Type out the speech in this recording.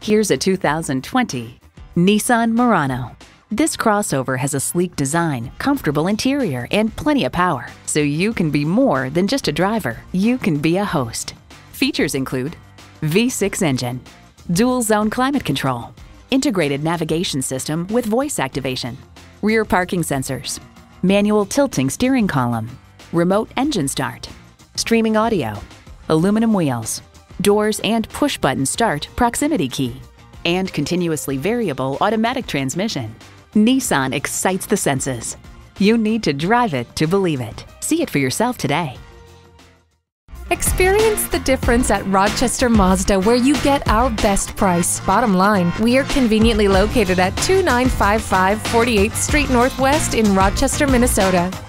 Here's a 2020 Nissan Murano. This crossover has a sleek design, comfortable interior, and plenty of power, so you can be more than just a driver. You can be a host. Features include V6 engine, dual zone climate control, integrated navigation system with voice activation, rear parking sensors, manual tilting steering column, remote engine start, streaming audio, aluminum wheels, doors and push-button start proximity key, and continuously variable automatic transmission. Nissan excites the senses. You need to drive it to believe it. See it for yourself today. Experience the difference at Rochester Mazda, where you get our best price. Bottom line, we are conveniently located at 2955 48th Street Northwest in Rochester, Minnesota.